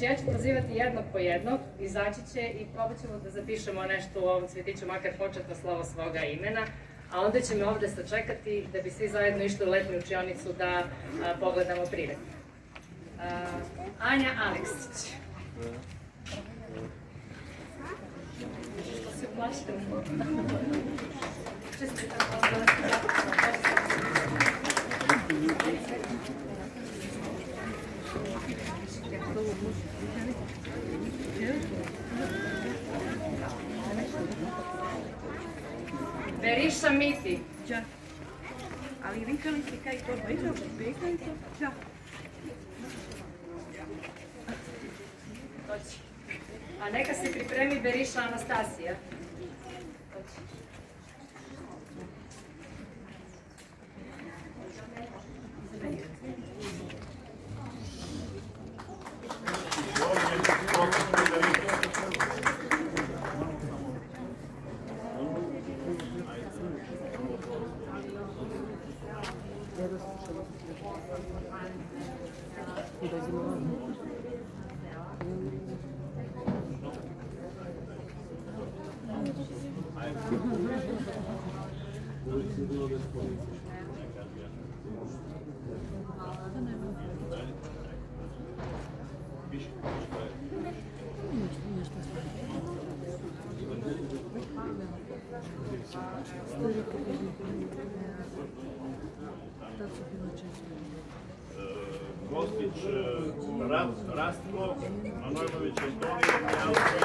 Znači ja ću prozivati jednog po jednog, izaći će i probat ćemo da zapišemo nešto u ovom cvjetiću, makar početno slovo svoga imena, a onda će me ovde sačekati da bi svi zajedno išli u letnju učionicu da pogledamo prired. Anja Aleksić. Što se uplašite? Beriša Miti. Ćao. Ali vikali si kaj to bejka, bejka i to? Ćao. Doći. A neka se pripremi Beriša Anastasija. Doći. Gostić Rastko, Manojlović Antonija,